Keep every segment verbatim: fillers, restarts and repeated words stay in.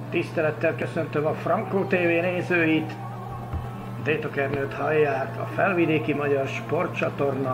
Tisztelettel köszöntöm a Frankó té vé nézőit. Détokernőt hallják, a Felvidéki Magyar Sportcsatorna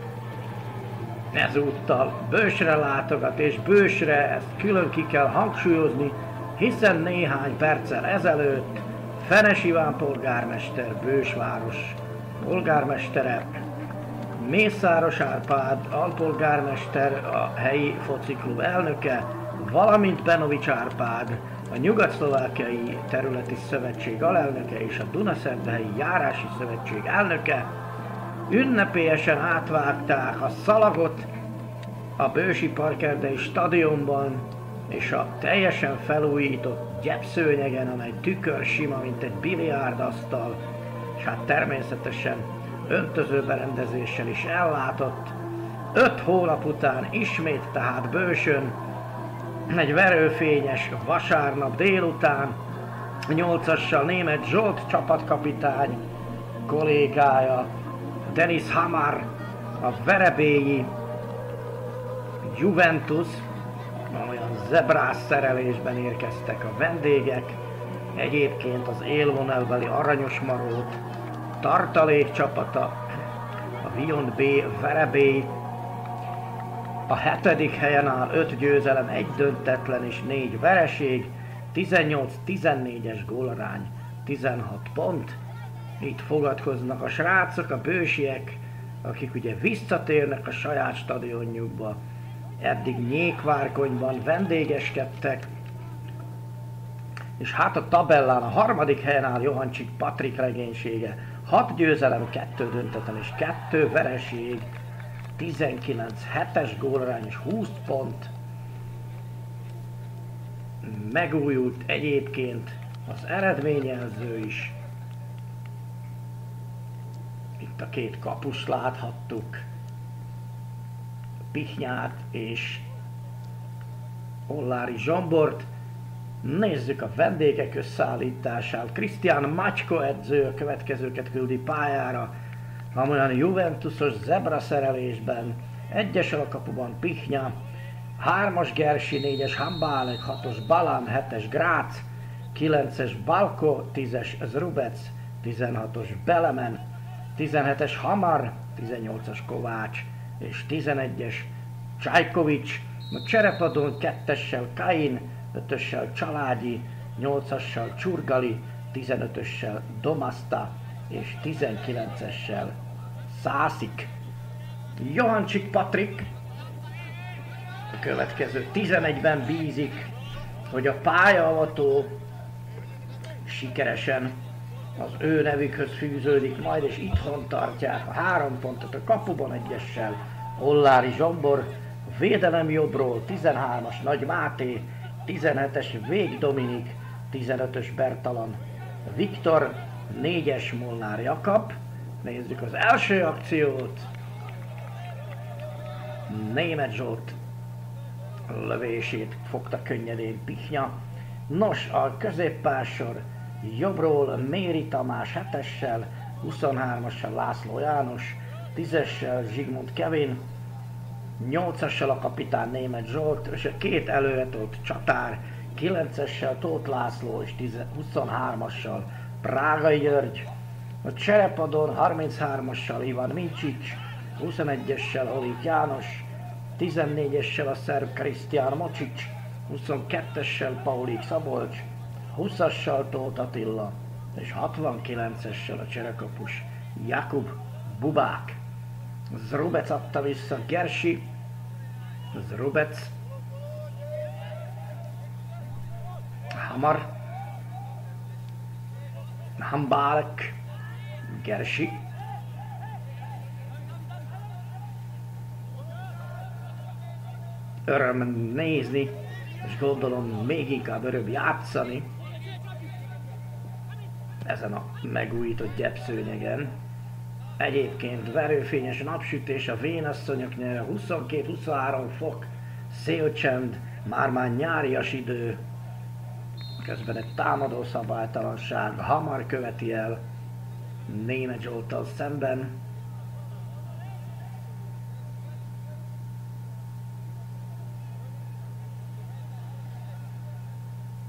ezúttal Bősre látogat, és Bősre ezt külön ki kell hangsúlyozni, hiszen néhány perccel ezelőtt Fenes Iván polgármester, Bősváros polgármestere, Mészáros Árpád alpolgármester, a helyi fociklub elnöke, valamint Benovics Árpád, a Nyugat-szlovákiai Területi Szövetség alelnöke és a Dunaszerdahelyi Járási Szövetség elnöke ünnepélyesen átvágták a szalagot a Bősi Parkerdei stadionban, és a teljesen felújított gyepszőnyegen, amely tükörsima, mint egy biliárdasztal, és hát természetesen öntözőberendezéssel is ellátott. Öt hónap után ismét tehát Bősön, egy verőfényes vasárnap délután, nyolcassal Németh Zsolt csapatkapitány kollégája, Denis Hamar, a verebélyi Juventus, olyan zebrász szerelésben érkeztek a vendégek, egyébként az élvonalbeli Aranyosmarót tartalék csapata, a Vion B verebély, a hetedik helyen áll öt győzelem, egy döntetlen és négy vereség, tizennyolc tizennégyes gólarány, tizenhat pont. Itt fogadkoznak a srácok, a bősiek, akik ugye visszatérnek a saját stadionjukba. Eddig Nyékvárkonyban vendégeskedtek, és hát a tabellán a harmadik helyen áll Johancsik Patrik legénysége, hat győzelem, kettő döntetlen és kettő vereség, tizenkilenc hetes gólarány és húsz pont. Megújult egyébként az eredményjelző is. Itt a két kapust láthattuk, Pichnyát és Ollári Zsombort. Nézzük a vendégek összeállítását. Krisztián Matyko edző a következőket küldi pályára, amolyan Juventusos zebra szerelésben, egyesel a kapuban Pichnya, hármas Gersi, négyes Hambálek, hatos Balán, hetes Grác, kilences Balko, tízes Zrubec, tizenhatos Belemen, tizenhetes Hamar, tizennyolcas Kovács és tizenegyes Csajkovics. A cserepadon kettessel Kain, ötössel Csalágyi, nyolcassal Csurgali, tizenötössel Domasta és tizenkilencessel Szászik. Johancsik Patrik a következő tizenegyben bízik, hogy a pályaavató sikeresen az ő nevükhöz fűződik majd, és itthon tartják a három pontot a kapuban egyessel Ollári Zsombor, a védelem jobbról tizenhármas Nagy Máté, tizenhetes Vég Dominik, tizenötös Bertalan Viktor, négyes Molnár Jakab. Nézzük az első akciót. Németh Zsolt lövését fogta könnyedén Pichnya. Nos, a középpársor jobbról Méri Tamás hetessel, huszonhármassal László János, tízessel Zsigmond Kevin, nyolcassal a kapitán Németh Zsolt, és a két előretolt csatár, kilencessel Tóth László és huszonhármassal Prágai György. A cserepadon harminchármassal Ivan Mincsics, huszonegyessel Olik János, tizennégyessel a szerb Krisztián Mocsics, huszonkettessel Paulik Szabolcs, húszassal Tóth Attila és hatvankilencessel a cserekapus Jakub Bubák. Zrubec adta vissza Gersi, Zrubec, Hamar, Hambálek, Gersi, öröm nézni, és gondolom még inkább öröm játszani ezen a megújított gyepszőnyegen. Egyébként verőfényes napsütés, a vénasszonyok nyere, huszonkét-huszonhárom fok, szélcsend, már-már nyárias idő, közben egy támadó szabálytalanság, Hamar követi el Németh Zsolttal szemben.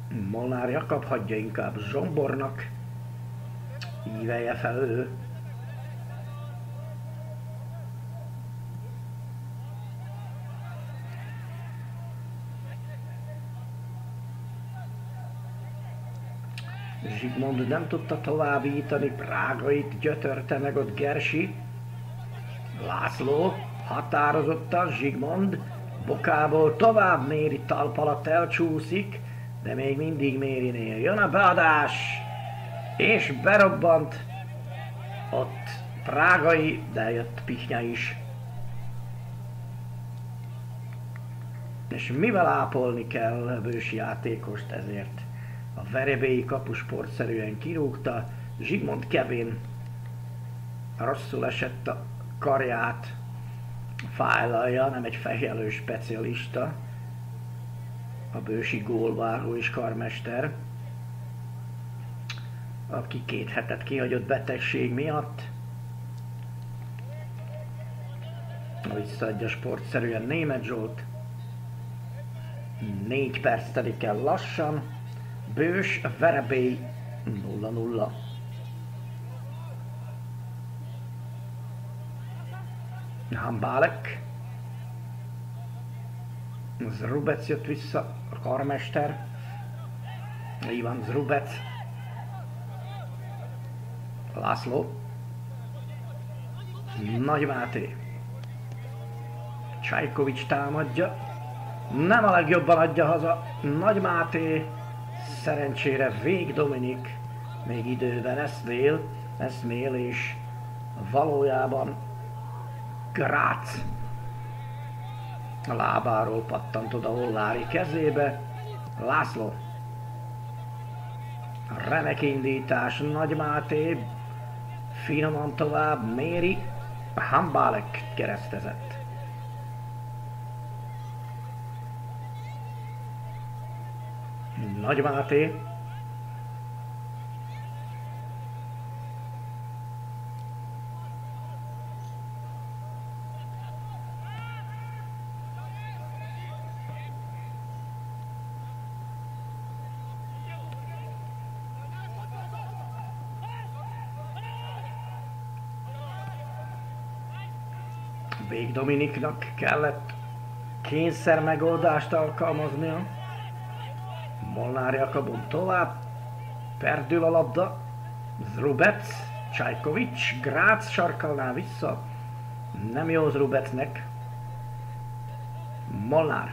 Molnár Jakab hagyja inkább Zsombornak. Ívelje fel ő. Zsigmond nem tudta továbbítani, Prágait gyötörte meg ott Gersi. László határozottan, Zsigmond bokából tovább méri, talp alatt elcsúszik, de még mindig Mérinél. Jön a beadás, és berobbant ott Prágai, de jött Pihnya is. És mivel ápolni kell a bősi játékost, ezért a verebélyi kapusportszerűen kirúgta. Zsigmond Kevin rosszul esett a karját, fájlalja, nem egy fejjelő specialista, a bősi gólvágó és karmester, aki két hetet kihagyott betegség miatt. Visszaadja sportszerűen Németh Zsolt. Négy perc telik el lassan. Bős, Verebély nulla nulla. Hambálek. Zrubec jött vissza, a karmester. Ivan Zrubec. László. Nagy Máté. Csajkovics támadja. Nem a legjobban adja haza. Nagy Máté. Szerencsére Vég Dominik még időben eszmél, eszmél és valójában Grác a lábáról pattant oda Ollári kezébe. László. Remek indítás, Nagy Máté, finoman tovább méri, Hambálek keresztezett. Nagy Máté. Vég Dominiknak kellett kényszer megoldást alkalmaznia. Molnár Jakabon tovább, perdül a labda, Zrubec, Csajkovics, Grác sarkalná vissza, nem jó Zrubecnek, Molnár,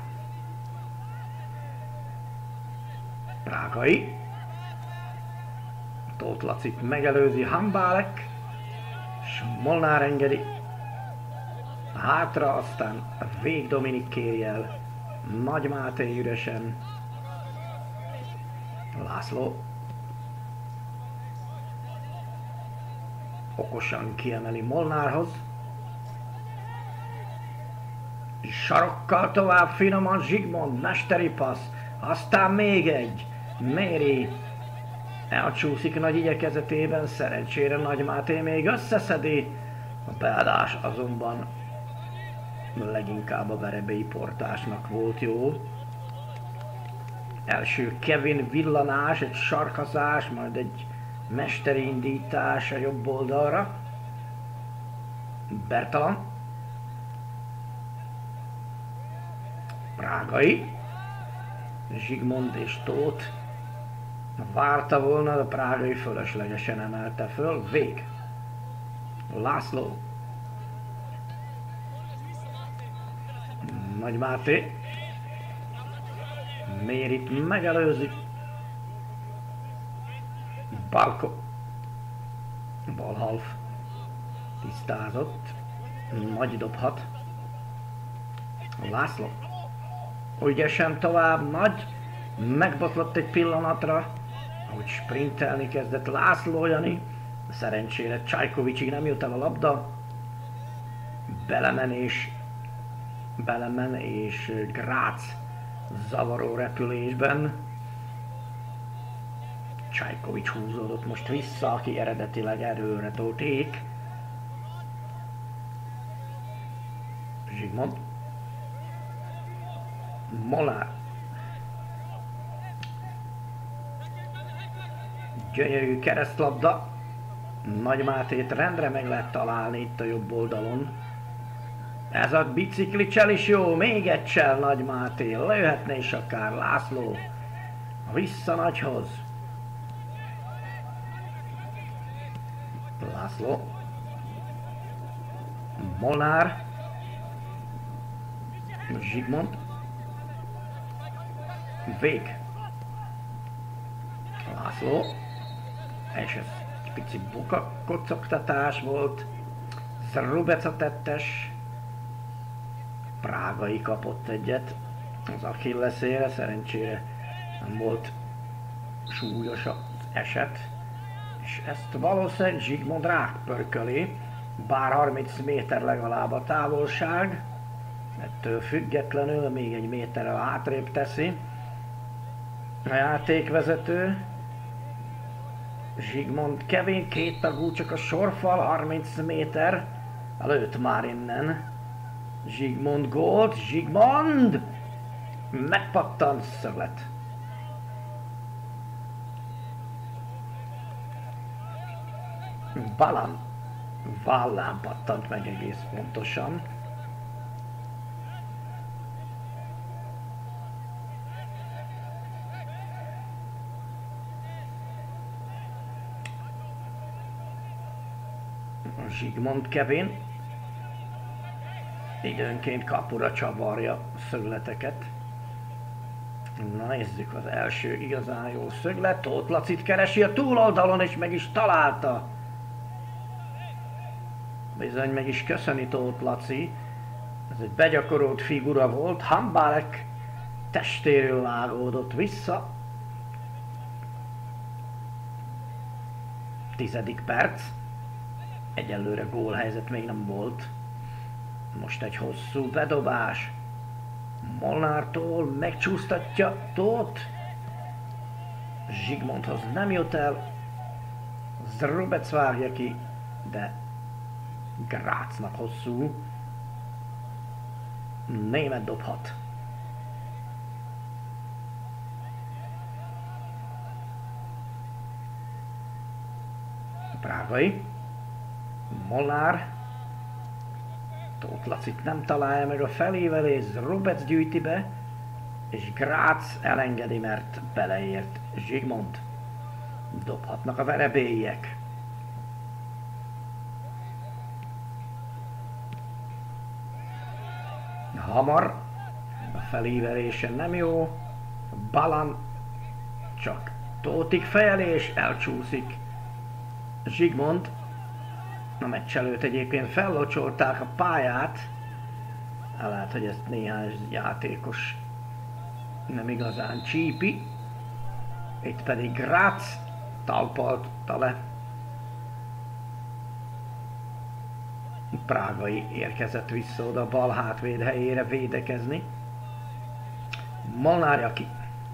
Prágai, Tóth Lacit megelőzi Hambálek, és Molnár engedi hátra, aztán Vég Dominik kéri el, Nagy Máté üresen, László okosan kiemeli Molnárhoz. Sarokkal tovább finoman Zsigmond, mesteri passz, aztán még egy. Méri elcsúszik nagy igyekezetében, szerencsére Nagy Máté még összeszedi. A beadás azonban leginkább a verebélyi portásnak volt jó. Első Kevin villanás, egy sarkazás, majd egy mesteri indítás a jobb oldalra. Bertalan. Prágai. Zsigmond és Tóth várta volna, de Prágai fölöslegesen emelte föl. Vég. László. Nagy Máté. Mérit megelőzi. Balko. Balhalf. Tisztázott. Nagy dobhat. László. Ügyesen tovább, Nagy. Megbotlott egy pillanatra, ahogy sprintelni kezdett László Jani. Szerencsére Csajkovicsig nem jut el a labda. Belemen és Belemen és Grác zavaró repülésben. Csajkovics húzódott most vissza, aki eredetileg erőre tolték. Zsigmond. Gyönyörű keresztlabda. Nagy Mátét rendre meg lehet találni itt a jobb oldalon. Ez a biciklicsel is jó, még egy csel Nagy Máté, lőhetne is akár László. Vissza Nagyhoz. László. Molnár. Zsigmond. Vég. László. És ez egy pici buka kocogtatás volt. Zrubeca tettes. Prágai kapott egyet. Az Achilleszére, szerencsére nem volt súlyos az eset. És ezt valószínűleg Zsigmond rákpörköli, bár harminc méter legalább a távolság. Ettől függetlenül még egy méterrel hátrébb teszi a játékvezető. Zsigmond Kevin, két tagú csak a sorfal, harminc méter. Lőtt már innen. Zsigmond gólt, Zsigmond! Megpattant, szöglet. Balan vállán pattant meg egész pontosan. Zsigmond Kevin időnként kapura csavarja a szögleteket. Na nézzük az első igazán jó szöglet. Tóth Lacit keresi a túloldalon és meg is találta. Bizony meg is köszöni Tóth Laci. Ez egy begyakorolt figura volt. Hambalek testéről vágódott vissza. Tizedik perc. Egyelőre gólhelyzet még nem volt. Most egy hosszú bedobás. Molnártól megcsúsztatja Tóth. Zsigmondhoz nem jut el. Zrubec vágja ki, de Grácznak hosszú. Német dobhat. Prágai. Molnár. Tóth Lacit nem találja meg a felévelés, Zrubec gyűjti be, és Grác elengedi, mert beleért Zsigmond. Dobhatnak a verebélyiek. Hamar. A felévelése nem jó. Balan csak Tóthig fejelés, elcsúszik. Zsigmond. A meccs előtt egyébként fellocsolták a pályát. Lehet, hogy ezt néhány játékos nem igazán csípi. Itt pedig Grác talpalta le. Prágai érkezett vissza oda a bal hátvéd helyére védekezni. Molnár ki.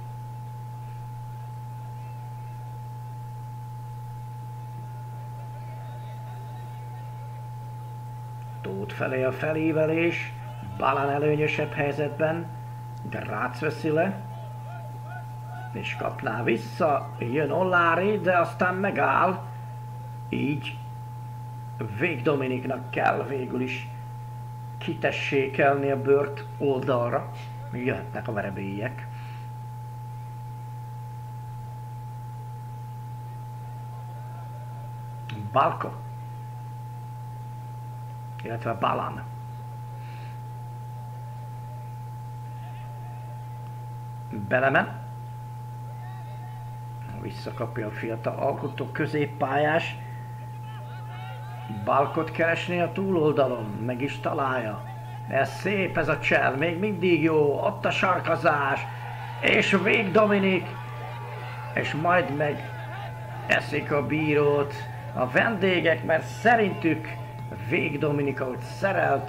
Tóth felé a felévelés, Balan előnyösebb helyzetben, Grác veszi le, és kapná vissza, jön Ollári, de aztán megáll, így Vég Dominiknak kell végül is kitessékelni a bört oldalra, jöhetnek a verebélyek. Balko. Illetve Balan. Belemen. Visszakapja a fiatal alkotó középpályás. Balkot keresni a túloldalon, meg is találja. Ez szép ez a csel, még mindig jó, ott a sarkazás, és Vég Dominik, és majd meg eszik a bírót a vendégek, mert szerintük Vég Dominik, ahogy szerelt,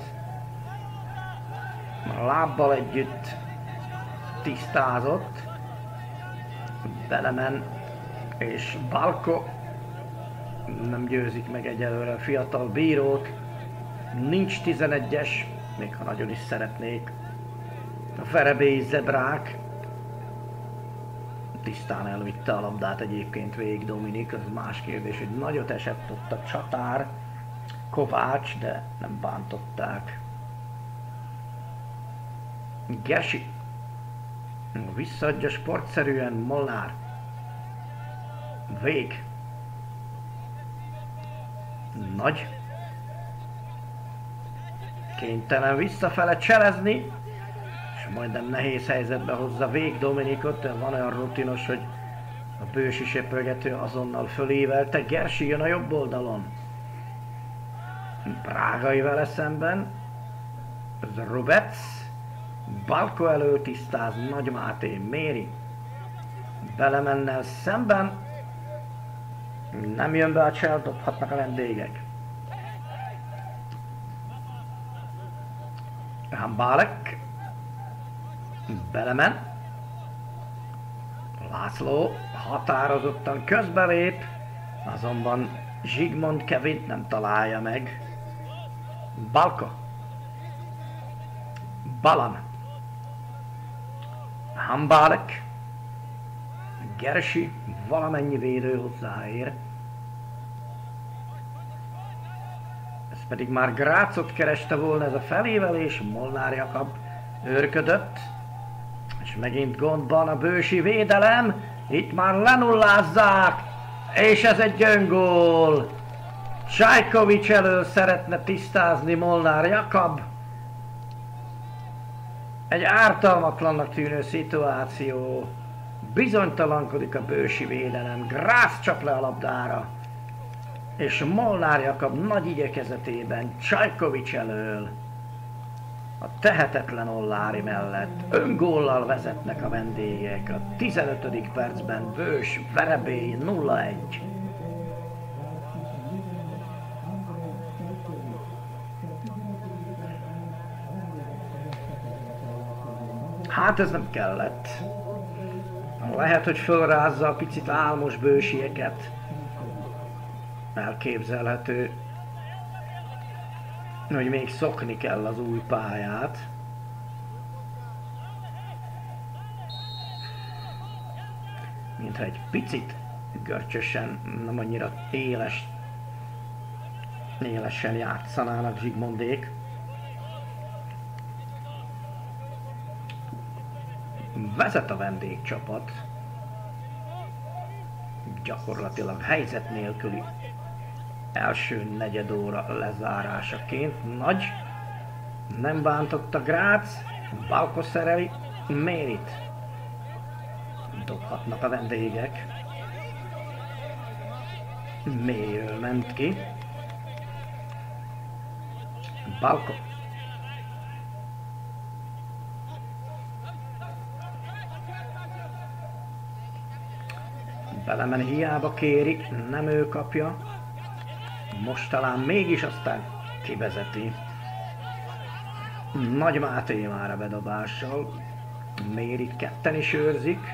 a lábbal együtt tisztázott, belemen, és Balko nem győzik meg egyelőre a fiatal bírót, nincs tizenegyes, még ha nagyon is szeretnék. A verebélyi zebrák tisztán elvitte a labdát egyébként végig Dominik, az más kérdés, hogy nagyot esett ott a csatár, Kovács, de nem bántották. Gersi visszaadja sportszerűen Molnár. Vég. Nagy. Kénytelen visszafele cselezni, és majdnem nehéz helyzetbe hozza Vég Dominikot, van olyan rutinos, hogy a bősi söprögető azonnal fölévelte. Gersi jön a jobb oldalon. Prágai vele szemben. Rubec. Balko elől tisztáz, Nagy Máté, Méri. Belemennel szemben. Nem jön be a csel, dobhatnak a vendégek. Hambálek. Belemen. László határozottan közbelép, azonban Zsigmond Kevint nem találja meg. Balko. Balan. Hambálek. Gersi, valamennyi védő hozzáér. Ez pedig már Grácot kereste volna ez a felévelés, Molnár Jakab őrködött. És megint gondban a bősi védelem, itt már lenullázzák, és ez egy öngól. Csajkovics elől szeretne tisztázni Molnár Jakab. Egy ártalmatlannak tűnő szituáció. Bizonytalankodik a bősi védelem, Grász csap le a labdára. És Molnár Jakab nagy igyekezetében Csajkovics elől. A tehetetlen Ollári mellett öngóllal vezetnek a vendégek. A tizenötödik percben Bős Verebély nulla egy. Hát ez nem kellett. Lehet, hogy fölrázza a picit álmos bősieket. Elképzelhető, hogy még szokni kell az új pályát. Mintha egy picit görcsösen, nem annyira éles, élesen játszanának Zsigmondék. Vezet a vendégcsapat. Gyakorlatilag helyzet nélküli első negyedóra lezárásaként. Nagy. Nem bántotta Grác. Balko szereli Mérit. Dobhatnak a vendégek. Mélyről ment ki. Balko. Belemen, hiába kéri, nem ő kapja. Most talán mégis, aztán kivezeti. Nagy Máté már a bedobással. Mérit ketten is őrzik.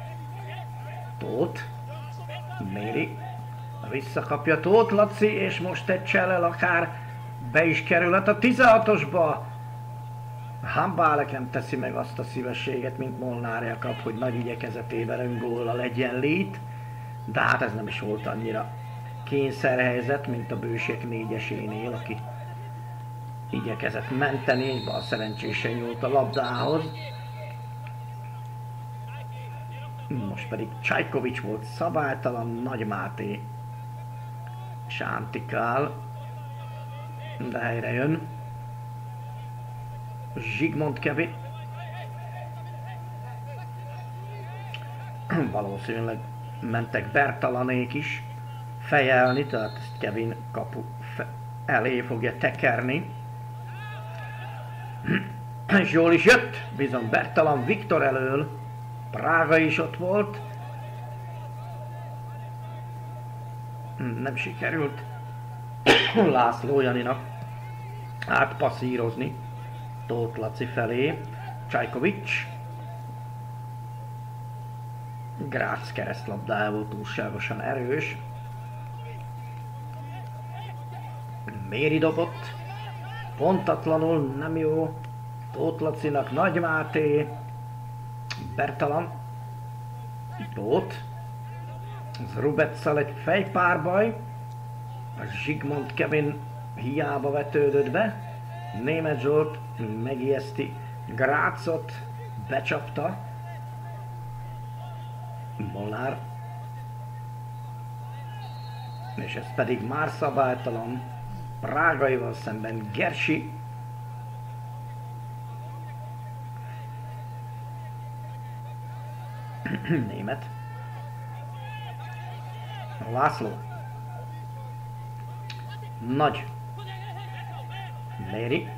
Tóth. Méri. Visszakapja Tóth Laci, és most egy csellel akár be is kerülhet a tizenhatosba. Hambálek nem teszi meg azt a szívességet, mint Molnár Jakab, hogy nagy igyekezetében öngóllal legyen lít. De hát ez nem is volt annyira kényszerhelyzet, mint a bősiek négyesénél, aki igyekezett menteni, bal szerencsésen nyúlt a labdához. Most pedig Csajkovics volt szabálytalan, Nagy Máté sántikál, de helyre jön. Zsigmond Kevin. Valószínűleg mentek Bertalanék is fejelni, tehát ezt Kevin kapu elé fogja tekerni. És jól is jött, bizony Bertalan Viktor elől. Prága is ott volt. Nem sikerült László Janinak átpasszírozni Tóth Laci felé. Csajkovics. Grác keresztlabdája volt túlságosan erős. Méri dobott. Pontatlanul, nem jó. Tóth Lacinak Nagy Máté. Bertalan. Tóth. Az Rubeccel egy fejpárbaj. A Zsigmond Kevin hiába vetődött be. Németh Zsolt megijeszti Grácot, becsapta. Molnár. És ez pedig már szabálytalan. Prágaival szemben Gersi. Németh. László. Nagy. Méri.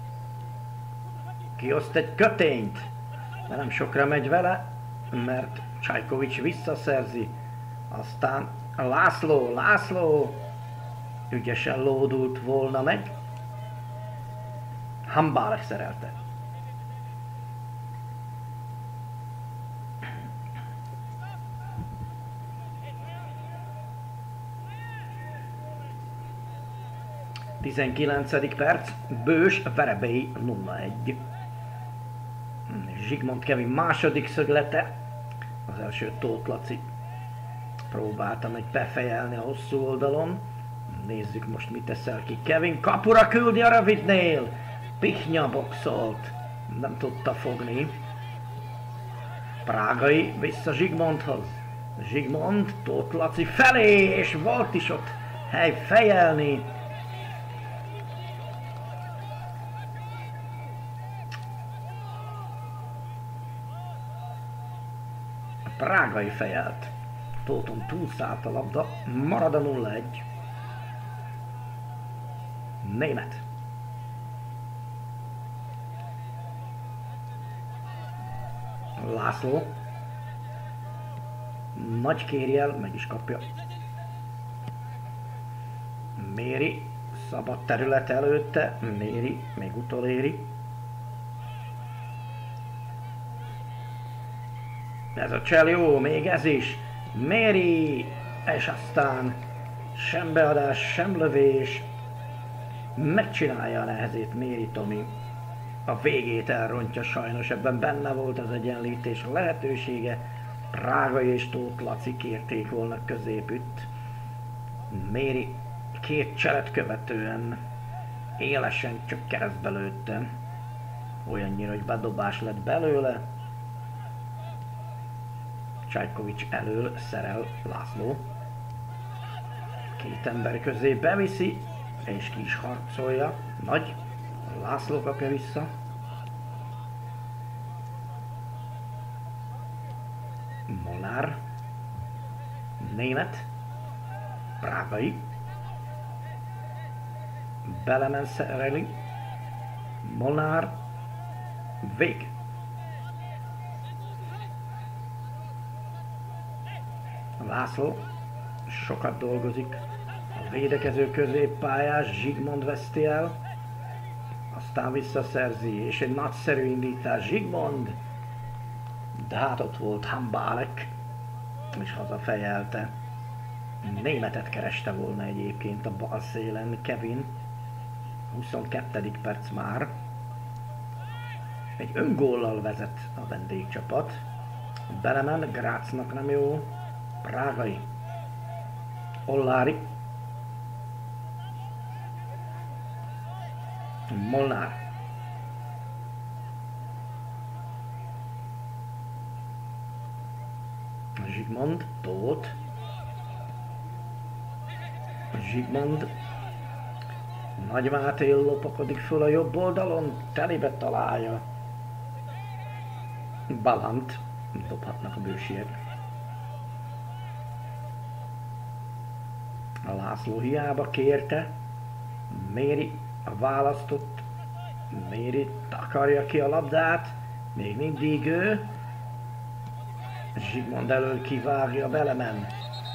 Kioszt egy kötényt, de nem sokra megy vele, mert Csajkovics visszaszerzi. Aztán László, László ügyesen lódult volna meg. Hambálek szerelte. tizenkilencedik perc, Bős, Verebélyi nulla egy. Zsigmond Kevin második szöglete. Az első Tóth Laci próbálta meg befejelni a hosszú oldalon. Nézzük most mit teszel ki. Kevin kapura küldi a rövidnél. Pihnya boxolt. Nem tudta fogni. Prágai vissza Zsigmondhoz. Zsigmond Tóth Laci felé, és volt is ott hely fejelni. Prágai fejelt. Tóthon túlszállt a labda, marad a nulla egy. Németh. László. Nagy kérjel, meg is kapja. Méri. Szabad terület előtte. Méri még utoléri. Ez a csel jó, még ez is. Méri, és aztán sem beadás, sem lövés. Megcsinálja a nehezét Méri Tomi. A végét elrontja sajnos, ebben benne volt az egyenlítés lehetősége. Prágai és Tóth Laci kérték volna középütt. Méri két cselet követően élesen csak keresztbe lőtte. Olyannyira, hogy bedobás lett belőle. Csajkovics elől szerel László. Két ember közé beviszi, és ki is harcolja. Nagy. László kapja vissza. Molnár. Németh. Prágai. Belemen szereli. Molnár. Vég. László sokat dolgozik. A védekező középpályás Zsigmond veszti el. Aztán visszaszerzi, és egy nagyszerű indítás Zsigmond. De hát ott volt Hambálek, és hazafejelte. Némethet kereste volna egyébként a bal szélen Kevin. huszonkettedik perc már. Egy öngóllal vezet a vendégcsapat. Belemen, Grácnak nem jó. Prágai. Ollári. Molnár. Zsigmond, Tóth. Zsigmond. Nagy Máté lopakodik föl a jobb oldalon, telibe találja. Balant. Dobhatnak a bősiek. A László hiába kérte. Méri a választott. Méri takarja ki a labdát. Még mindig ő. Zsigmond elől kivágja, Belemen.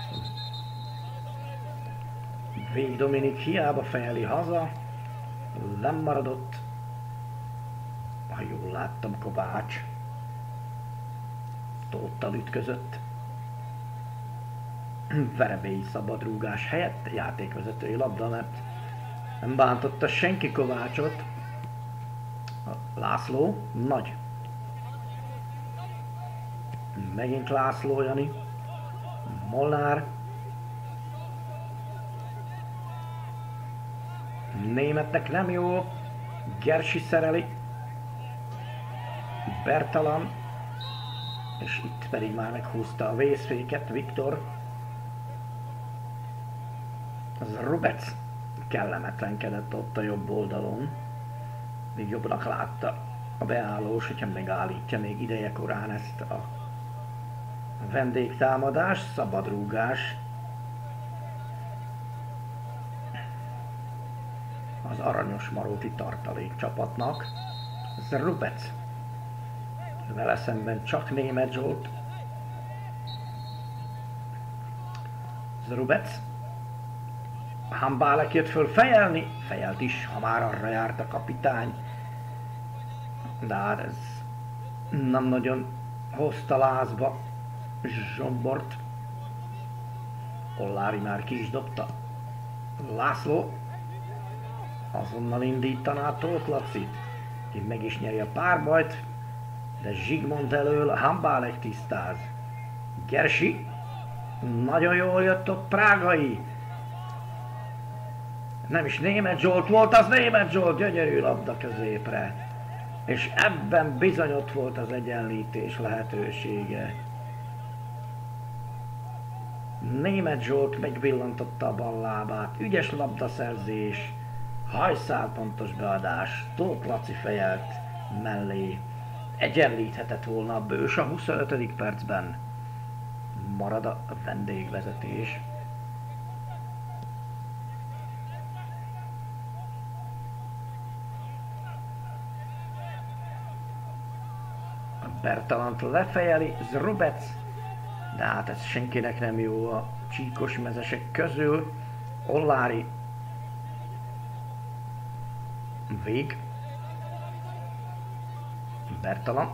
Vég Dominik hiába fejeli haza. Lemaradott. Ha jól láttam, Kovács. Tóttal ütközött. Verebélyi szabadrúgás helyett játékvezetői labda, mert nem bántotta senki Kovácsot. A László, Nagy. Megint László Jani. Molnár. Németnek nem jó. Gersi szereli. Bertalan. És itt pedig már meghúzta a vészféket Viktor. Az Rubec kellemetlenkedett ott a jobb oldalon. Még jobbnak látta a beállós, hogyha megállítja még ideje korán ezt a vendégtámadás, szabadrúgás. Az Aranyos Maróti tartalék csapatnak. Ez Rubec. Vele szemben csak Németh Zsolt. Ez Rubec. Hambálek jött föl fejelni, fejelt is, ha már arra járt a kapitány. De hát ez nem nagyon hozta lázba Zsombort. Ollári már ki is dobta. László azonnal indítaná Tóth Lacit, ki meg is nyeri a párbajt, de Zsigmond elől Hambálek tisztáz. Gersi nagyon jól jött ott Prágai. Nem is Németh Zsolt volt, az Németh Zsolt, gyönyörű labda középre. És ebben bizony ott volt az egyenlítés lehetősége. Németh Zsolt megvillantotta a bal lábát, ügyes labdaszerzés, hajszálpontos beadás, Tóth Laci fejelt mellé. Egyenlíthetett volna a Bős a huszonötödik percben. Marad a vendégvezetés. Bertalant lefejeli, Zrubec, de hát ez senkinek nem jó a csíkos mezesek közül. Ollári vég. Bertalan.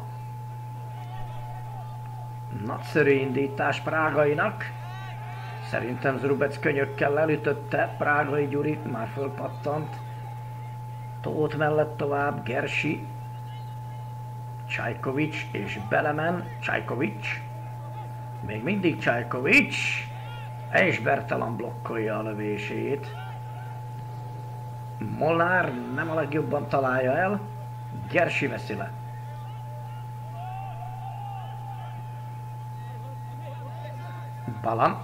Nagyszerű indítás Prágainak. Szerintem Zrubec könyökkel elütötte Prágai Gyurit, már fölpattant. Tóth mellett tovább, Gersi. Csajkovics és Belemen. Csajkovics. Még mindig Csajkovics. És Bertalan blokkolja a lövését. Molnár nem a legjobban találja el. Gersi veszi le. Balan.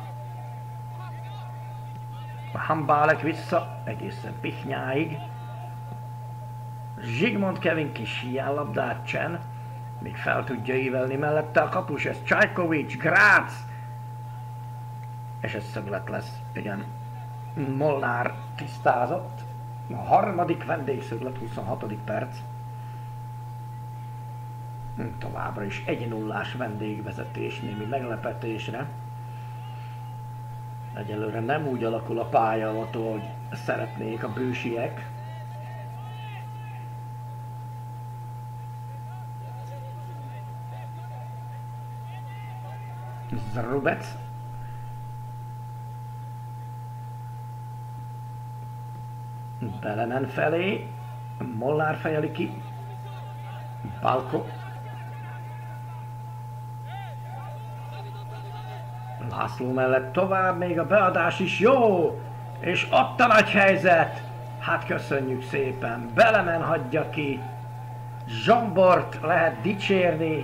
Hambálek vissza egészen Pichnyáig. Zsigmond Kevin kis hiánylabdát csen. Még fel tudja ívelni mellette a kapus, ez Csajkovics, Grác. És ez szöglet lesz, igen. Molnár tisztázott. A harmadik vendégszöglet, huszonhatodik perc. Továbbra is egy nullás vendégvezetés, némi meglepetésre. Egyelőre nem úgy alakul a pályavató, hogy szeretnék a bősiek. Zrubec. Belemen felé. Molnár fejeli ki. Balko. László mellett tovább, még a beadás is jó! És ott a nagy helyzet! Hát köszönjük szépen! Belemen hagyja ki. Zsombort lehet dicsérni.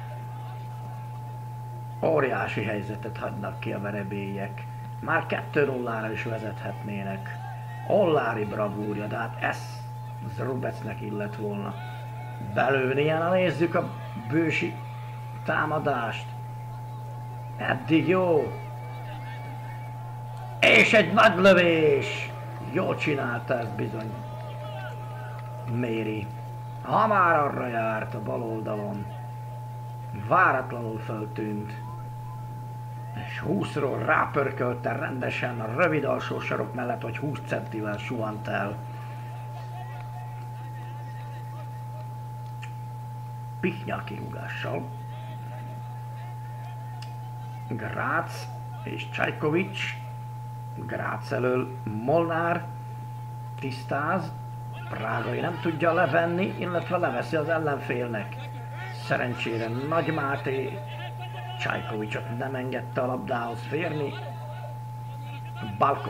Óriási helyzetet hagynak ki a verebélyek. Már kettő nullára is vezethetnének. Ollári bravúrja, de hát ez Zrubecnek illett volna belőni. Ilyen, nézzük a bősi támadást. Eddig jó. És egy nagy lövés. Jól csinálta ezt bizony Méri. Ha már arra járt a bal oldalon. Váratlanul föltűnt. És húszról rápörkölte rendesen a rövid alsó sarok mellett, hogy húsz centivel suhant el. Pichnya kirúgással. Grác és Csajkovics. Grác elől Molnár tisztáz. Prágai nem tudja levenni, illetve leveszi az ellenfélnek. Szerencsére Nagy Máté Csajkovicsot nem engedte a labdához férni. Balko.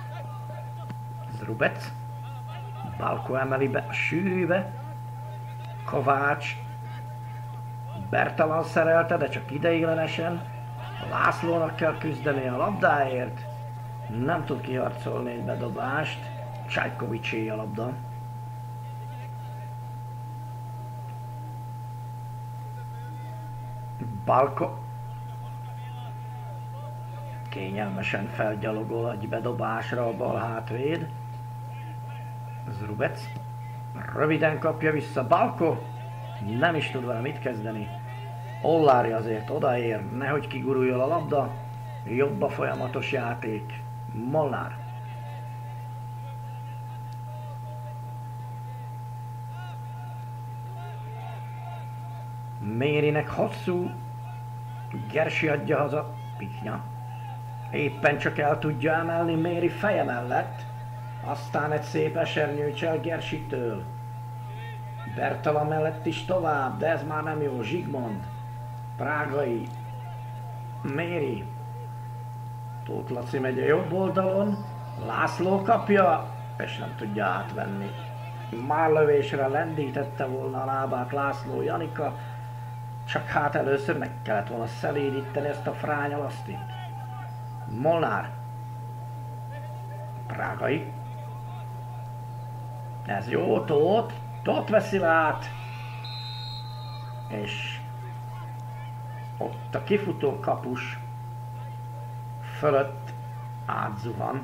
Zrubec. Balko emeli be a sűrűbe. Kovács. Bertalan szerelte, de csak ideiglenesen. Lászlónak kell küzdeni a labdáért. Nem tud kiharcolni egy bedobást. Csajkovicsé a labda. Balko. Kényelmesen felgyalogol egy bedobásra a bal hátvéd. Zrubec. Röviden kapja vissza Balko. Nem is tud vele mit kezdeni. Ollári azért odaér, nehogy kiguruljon a labda. Jobb a folyamatos játék. Molnár. Mérinek hosszú. Gersi adja haza. Pichnya. Éppen csak el tudja emelni Méri feje mellett. Aztán egy szép esernyőcsel Gersitől. Bertalan mellett is tovább, de ez már nem jó. Zsigmond. Prágai. Méri. Tóth Laci megy a jobb oldalon. László kapja, és nem tudja átvenni. Már lövésre lendítette volna a lábát László Janika. Csak hát először meg kellett volna szelídíteni ezt a frányalasztit. Molnár. Prágai. Ez jó, Tóth. Tóth veszi át. És ott a kifutó kapus fölött átzuhan.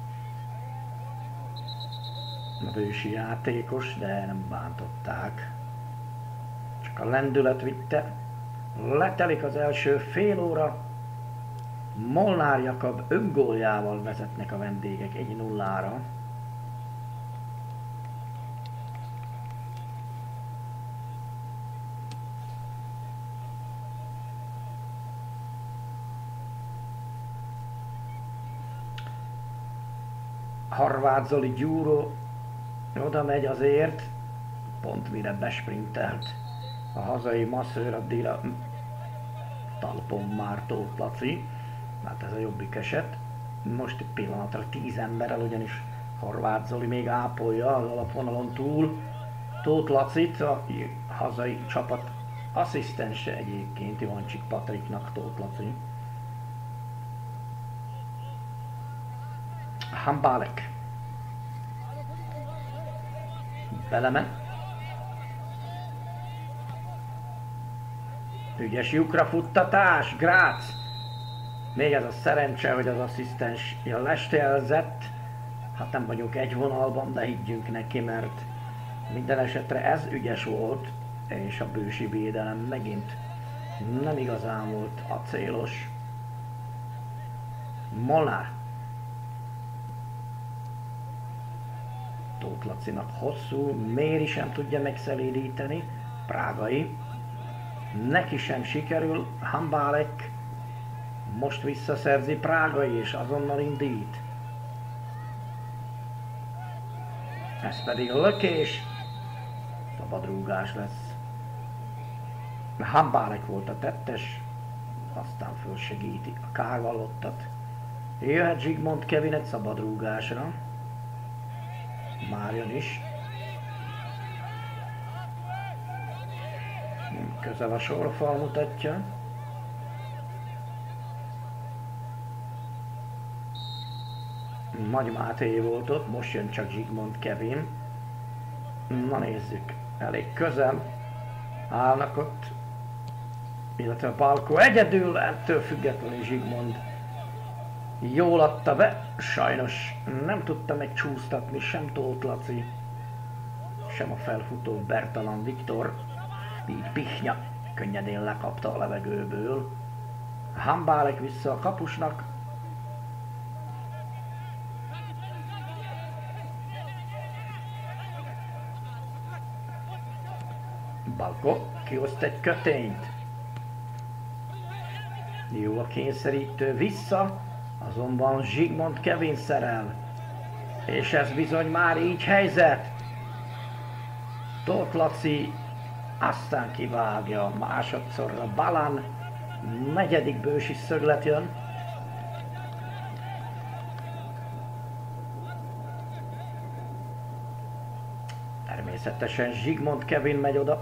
A Bősi játékos, de nem bántották. Csak a lendület vitte. Letelik az első fél óra. Molnár Jakab öngóljával vezetnek a vendégek egy nullára. Horváth Zoli Gyúró oda megy azért, pont mire besprintelt a hazai masszőr, addig a talpon már Tóth Laci, hát ez a jobbik eset. Most egy pillanatra tíz emberrel, ugyanis Horváth Zoli még ápolja az alapvonalon túl Tóth Lacit, a hazai csapat asszisztense egyébként Ivancsik Patriknak Tóth Laci. Hambálek. Beleme. Ügyes lyukra futtatás, Grác. Még ez a szerencse, hogy az asszisztens lestélzett. Hát nem vagyunk egy vonalban, de higgyünk neki, mert minden esetre ez ügyes volt, és a Bősi védelem megint nem igazán volt acélos. Molnár. Tóth Lacinak hosszú, Méri sem tudja megszelídíteni, Prágai. Neki sem sikerül, Hambálek most visszaszerzi Prágai és azonnal indít. Ez pedig lökés, szabadrúgás lesz. Hambálek volt a tettes, aztán fölsegíti a kárvallottat. Jöhet Zsigmond Kevin egy szabadrúgásra. Már jön is. Közel a sorfal mutatja. Nagy Máté volt ott, most jön csak Zsigmond Kevin. Na nézzük, elég közel állnak ott. Illetve Balko egyedül, ettől függetlenül Zsigmond jól adta be, sajnos nem tudta megcsúsztatni sem Tóth Laci, sem a felfutó Bertalan Viktor, így Pichnya könnyedén lekapta a levegőből. Hambálek vissza a kapusnak. Balko kioszt egy kötényt. Jó a kényszerítő vissza. Azonban Zsigmond Kevin szerel. És ez bizony már így helyzet. Tóth Laci aztán kivágja másodszorra Balan. Negyedik bősi szöglet jön. Természetesen Zsigmond Kevin megy oda.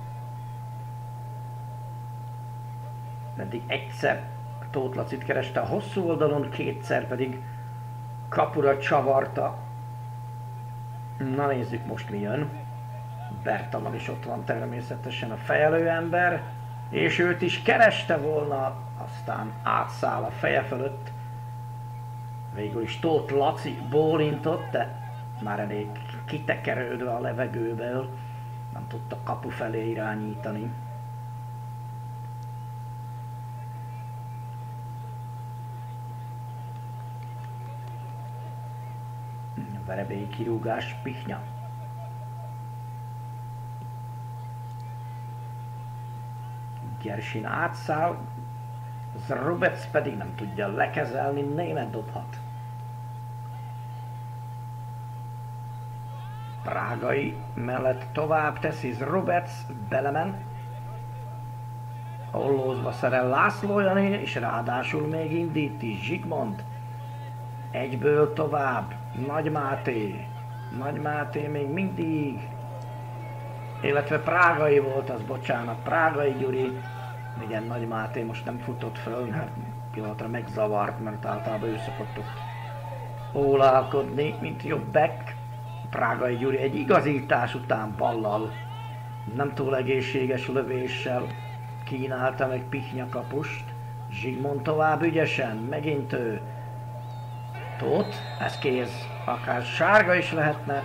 Eddig egyszer Tóth Lacit kereste a hosszú oldalon, kétszer pedig kapura csavarta. Na nézzük most mi jön. Bertalan is ott van természetesen, a fejelő ember, és őt is kereste volna, aztán átszáll a feje fölött. Végül is Tóth Laci bólintott, de már elég kitekerődve a levegőből, nem tudta kapu felé irányítani. Verebélyi kirúgás, Pihnya. Gersin átszáll, Zrubec pedig nem tudja lekezelni, Német dobhat. Prágai mellett tovább teszi, Zrubec belemen. Ollózva szerel László Jani, és ráadásul még indíti Zsigmond. Egyből tovább, Nagy Máté. Nagy Máté még mindig. Illetve Prágai volt az, bocsánat, Prágai Gyuri. Igen, Nagy Máté most nem futott föl, mert pillanatra megzavart, mert általában ő szokott ott ólálkodni, mint jobb back. Prágai Gyuri egy igazítás után ballal, nem túl egészséges lövéssel kínálta meg Pihnya kapust. Zsigmond tovább ügyesen, megint ő. Tóth, ez kéz, akár sárga is lehetne,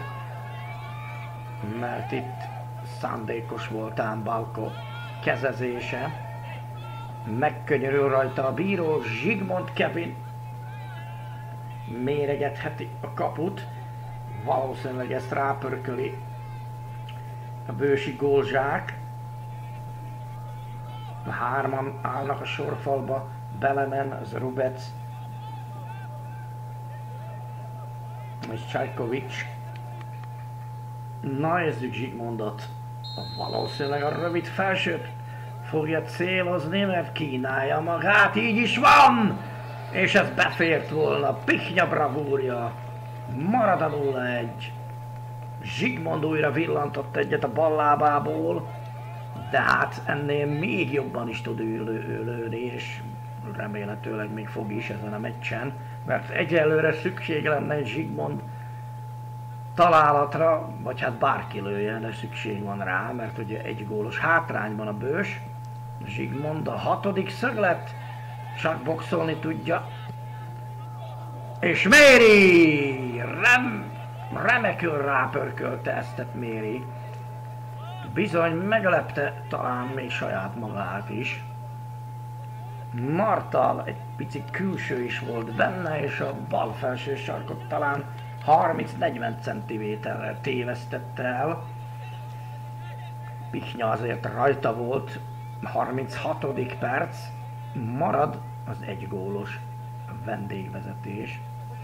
mert itt szándékos volt ám Balko kezezése. Megkönyörül rajta a bíró, Zsigmond Kevin méregetheti a kaput, valószínűleg ezt rápörköli a bősi gólzsák. Hárman állnak a sorfalba, belemen az Rubec és Csajkovics. Na nézzük Zsigmondot. Valószínűleg a rövid felsőt fogja célozni, mert kínálja magát, így is van! És ez befért volna, Pihnya bravúrja. Marad a nulla egy. Zsigmond újra villantott egyet a bal lábából, de hát ennél még jobban is tud ő lőni, és remélhetőleg még fog is ezen a meccsen, mert egyelőre szükség lenne egy Zsigmond találatra, vagy hát bárki lője, de szükség van rá, mert ugye egy gólos hátrányban a bős. Zsigmond a hatodik szöglet, csak boxolni tudja. És Méri! Rem, remekül rápörkölte ezt Méri. Bizony meglepte talán még saját magát is. Martal egy pici külső is volt benne, és a bal felső sarkot talán harminc-negyven centiméterrel tévesztette el. Pihnya azért rajta volt, harminchatodik perc, marad az egygólos vendégvezetés.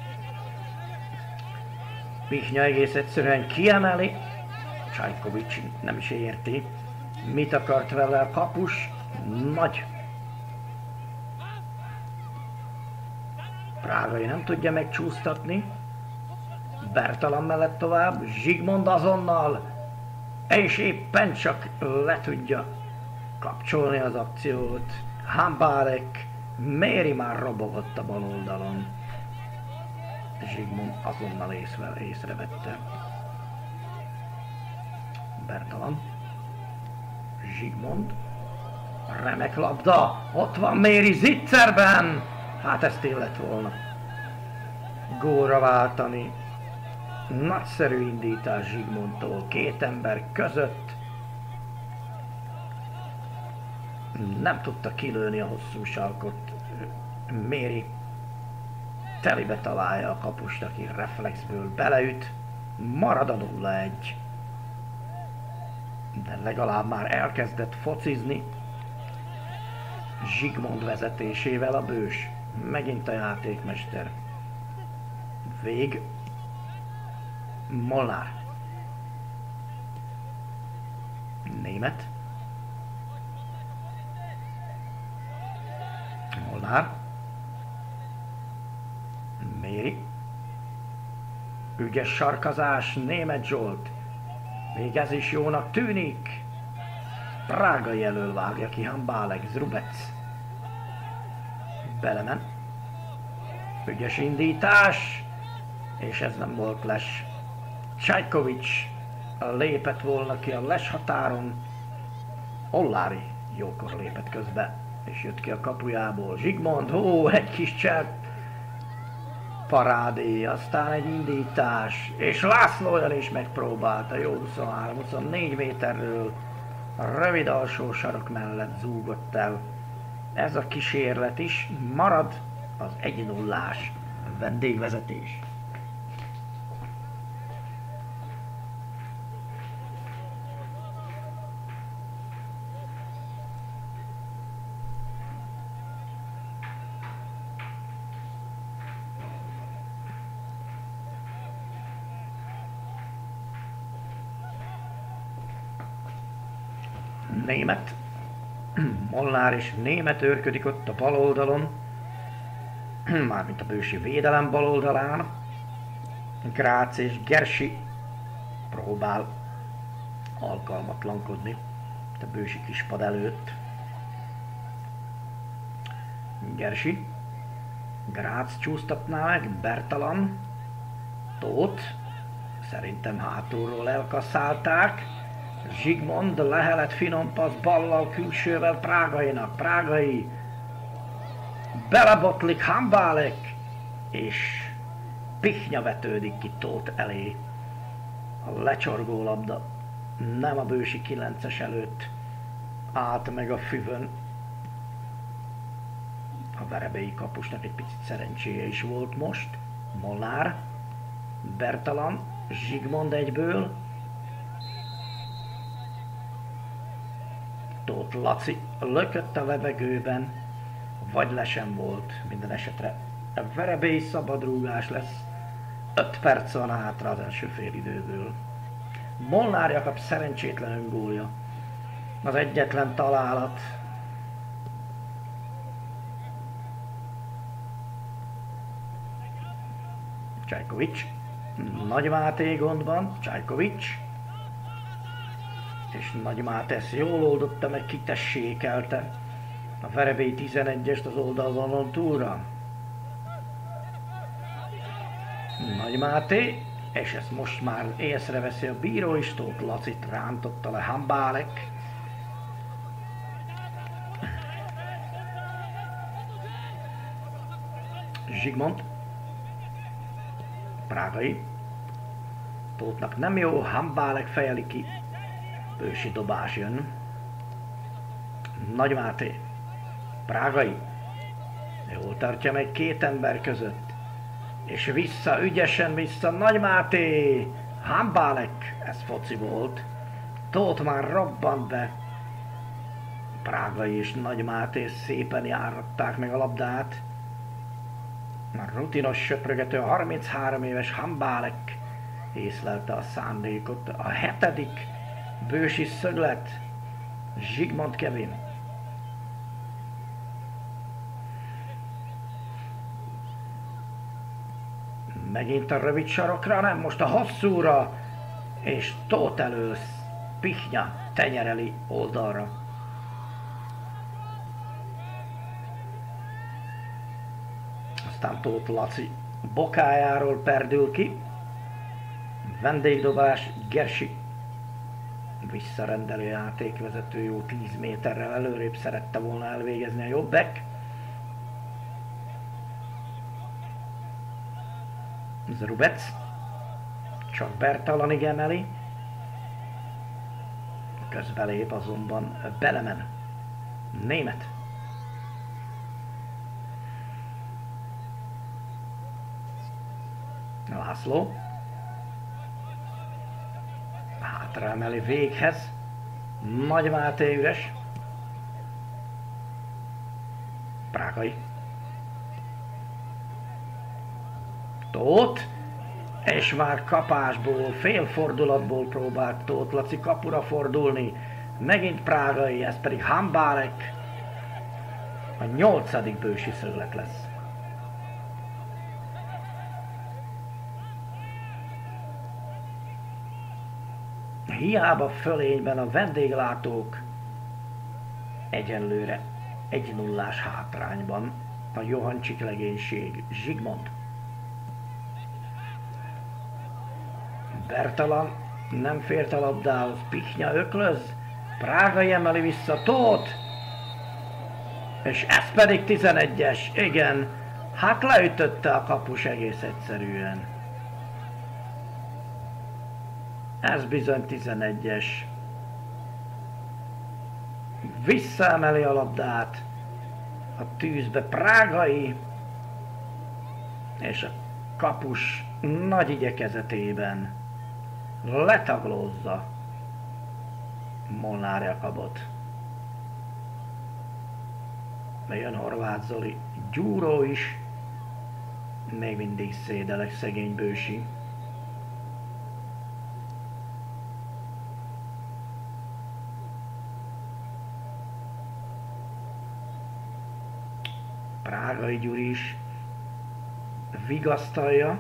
Pihnya egész egyszerűen kiemeli, Csajkovics nem is érti, mit akart vele a kapus, nagy. Prágai nem tudja megcsúsztatni, Bertalan mellett tovább, Zsigmond azonnal, és éppen csak le tudja kapcsolni az akciót. Hambárek, Méri már robogott a bal oldalon. Zsigmond azonnal észre, észrevette. Bertalan, Zsigmond, remek labda, ott van Méri zicserben, hát ezt illett volna gólra váltani. Nagyszerű indítás Zsigmondtól, két ember között. Nem tudta kilőni a hosszú sarkot. Méri telibe találja a kapust, aki reflexből beleüt. Marad a nulla egy. De legalább már elkezdett focizni. Zsigmond vezetésével a bős. Megint a játékmester. Vég. Molnár. Német. Molnár. Méri. Ügyes sarkazás, Németh Zsolt. Még ez is jónak tűnik. Prágai elől vágja ki Hambálek, Zrubec. Belemen. Ügyes indítás. És ez nem volt les. Csajkovics lépett volna ki a les határon. Ollári jókor lépett közbe, és jött ki a kapujából. Zsigmond, ó, egy kis cselt parádé, aztán egy indítás, és László olyan is megpróbálta, jó huszonhárom huszonnégy méterről a rövid alsó sarok mellett zúgott el. Ez a kísérlet is marad az egy nullás vendégvezetés. Németh. Molnár és Németh őrködik ott a bal oldalon, mármint a bősi védelem bal oldalán. Grác és Gersi próbál alkalmatlankodni a bősi kispad előtt. Gersi. Grác csúsztatná meg, Bertalan. Tóth. Szerintem hátulról elkasszálták. Zsigmond, Lehelet finom passz ballal külsővel Prágainak. Prágai belebotlik Hambálek, és Pihnya vetődik ki Tóth elé. A lecsorgó labda nem a bősi kilences előtt állt meg a füvön. A verebélyi kapusnak egy picit szerencséje is volt most. Molnár, Bertalan, Zsigmond egyből. Tóth Laci lökött a levegőben, vagy le sem volt, minden esetre. A verebélyi szabadrúgás lesz, öt perc van hátra az első félidőből. Molnár Jakab szerencsétlen öngólja, az egyetlen találat. Csajkovics, Nagy Máté gondban, Csajkovics. És Nagy Máté ezt jól oldotta meg, kitessékelte a verebély tizenegyest az oldalvonalon túlra. Nagy Máté, és ezt most már észreveszi a bíró is, Tóth Lacit rántotta le Hambálek. Zsigmond. Prágai. Tóthnak nem jó, Hambálek fejeli ki. Bősi dobás jön. Nagy Máté. Prágai. Jól tartja meg két ember között. És vissza, ügyesen vissza, Nagy Máté. Hambálek. Ez foci volt. Tóth már robbant be. Prágai és Nagy Máté szépen járatták meg a labdát. Már rutinos söprögető, a harminchárom éves Hambálek észlelte a szándékot. A hetedik bősi szöglet, Zsigmond Kevin. Megint a rövid sarokra, nem, most a hosszúra, és Tóth elől Pihnya tenyereli oldalra. Aztán Tóth Laci bokájáról perdül ki. Vendégdobás, Gersi. Visszarendelő játékvezető, jó tíz méterrel előrébb szerette volna elvégezni a jobbek. Zrubec. Csak Bertalanig emeli. Közbelép azonban Belemen. Németh. László. Hátra emeli véghez. Nagy Máté üres. Prágai. Tóth. És már kapásból, félfordulatból próbált Tóth Laci kapura fordulni. Megint Prágai, ez pedig Hambálek. A nyolcadik bősi szöglet lesz. Hiába fölényben a vendéglátók egyenlőre egy nullás hátrányban a Johancsik legénység. Zsigmond. Bertalan nem fért a labdához, Pichnya öklöz, Prágai emeli vissza Tóth, és ez pedig tizenegyes, igen, hát leütötte a kapus egész egyszerűen. Ez bizony tizenegyes. Visszaemeli a labdát a tűzbe Prágai, és a kapus nagy igyekezetében letaglózza Molnár Jakabot. Jön Horváth Zoli, Gyúró is, még mindig szédelek szegény Bősi. Prágai Gyuri is vigasztalja.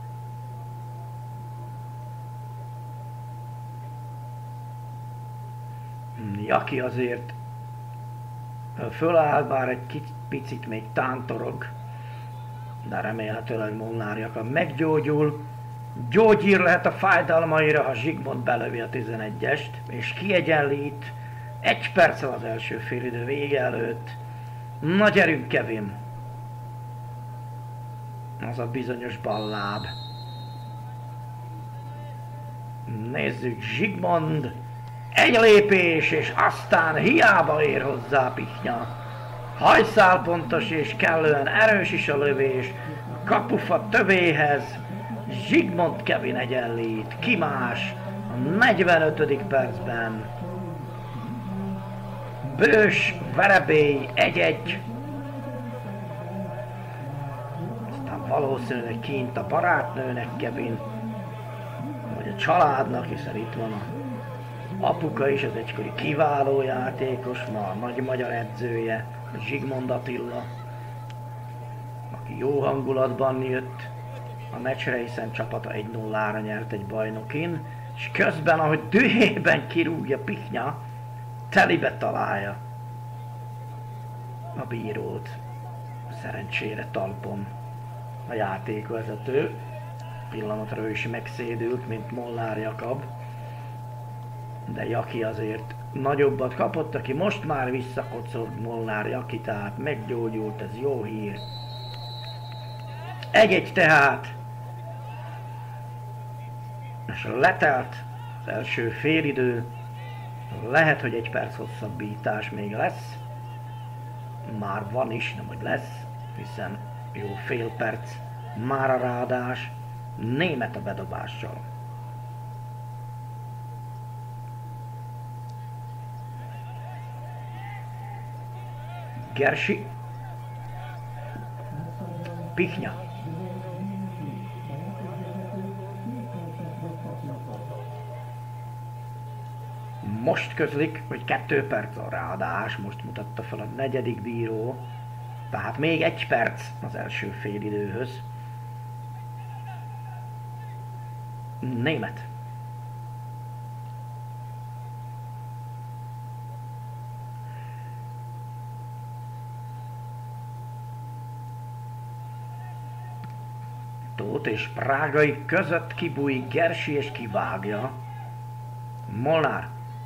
Jaki azért föláll, bár egy kicsit picit még tántorog, de remélhetőleg Molnár Jakab meggyógyul. Gyógyír lehet a fájdalmaira, ha Zsigmond belövi a tizenegyest, és kiegyenlít egy perccel az első félidő vége előtt. Na gyerünk, Kevin! Az a bizonyos balláb. Nézzük, Zsigmond! Egy lépés, és aztán hiába ér hozzá Pichnya. Hajszálpontos és kellően erős is a lövés. Kapufa tövéhez. Zsigmond Kevin egyenlít. Ki más? A negyvenötödik percben. Bős, Verebély egy-egy. Aztán valószínűleg kint a barátnőnek Kevin. Vagy a családnak, hiszen itt van a apuka is, az egykori kiváló játékos, ma a nagy magyar edzője, Zsigmond Attila, aki jó hangulatban jött a meccsre, hiszen csapata egy nullára nyert egy bajnokin, és közben, ahogy dühében kirúgja Pichnya, telibe találja a bírót. Szerencsére talpon a játékvezető. Pillanatra ő is megszédült, mint Molnár Jakab. De Jaki azért nagyobbat kapott, aki most már visszakocog Molnár Jaki, tehát meggyógyult, ez jó hír. Egy-egy tehát. És letelt az első félidő. Lehet, hogy egy perc hosszabbítás még lesz. Már van is, nem hogy lesz, hiszen jó fél perc már a rádás. Német a bedobással. Gersi. Pichnya. Most közlik, hogy kettő perc a rádás, most mutatta fel a negyedik bíró, tehát még egy perc az első félidőhöz. Német. Tóth és Prágai között kibújik Gersi és kivágja. Molnár.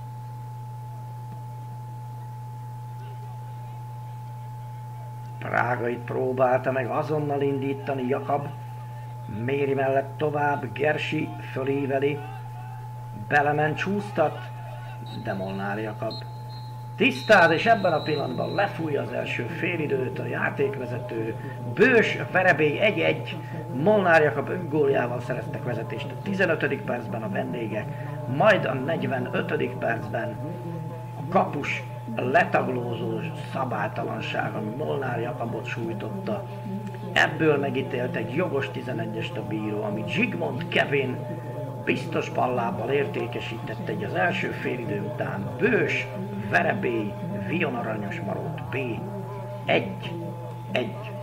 Prágait próbálta meg azonnal indítani Jakab. Méri mellett tovább, Gersi fölíveli. Belement, csúsztat, de Molnár Jakab tisztáz, és ebben a pillanatban lefújja az első félidőt a játékvezető. Bős, Verebély egy-egy, Molnár Jakab öngóljával szereztek vezetést a tizenötödik percben a vendégek, majd a negyvenötödik percben a kapus letaglózó szabálytalanság, ami Molnár Jakabot sújtotta. Ebből megítélt egy jogos tizenegyest a bíró, amit Zsigmond Kevin biztos ballábbal értékesített egy az első félidő után. Bős, Verebély, Vion Aranyos Marót B. Egy. Egy.